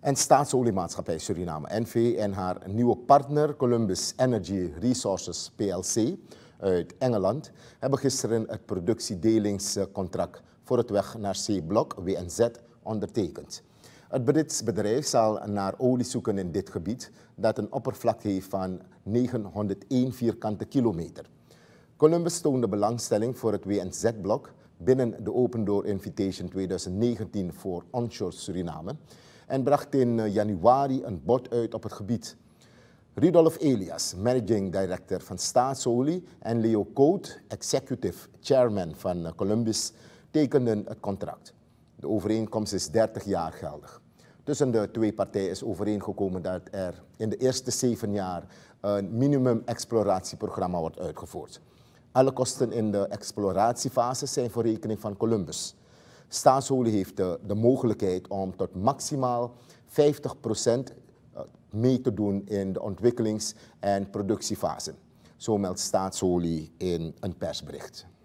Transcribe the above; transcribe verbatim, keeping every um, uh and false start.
En Staatsoliemaatschappij Suriname N V en haar nieuwe partner Columbus Energy Resources P L C uit Engeland hebben gisteren het productiedelingscontract voor het weg naar C-blok W N Z ondertekend. Het Brits bedrijf zal naar olie zoeken in dit gebied dat een oppervlakte heeft van negenhonderdéén vierkante kilometer. Columbus toonde belangstelling voor het W N Z-blok binnen de Open Door Invitation twintig negentien voor onshore Suriname en bracht in januari een bod uit op het gebied. Rudolf Elias, Managing Director van Staatsolie, en Leo Coat, Executive Chairman van Columbus, tekenden het contract. De overeenkomst is dertig jaar geldig. Tussen de twee partijen is overeengekomen dat er in de eerste zeven jaar een minimum-exploratieprogramma wordt uitgevoerd. Alle kosten in de exploratiefase zijn voor rekening van Columbus. Staatsolie heeft de, de mogelijkheid om tot maximaal vijftig procent mee te doen in de ontwikkelings- en productiefase. Zo meldt Staatsolie in een persbericht.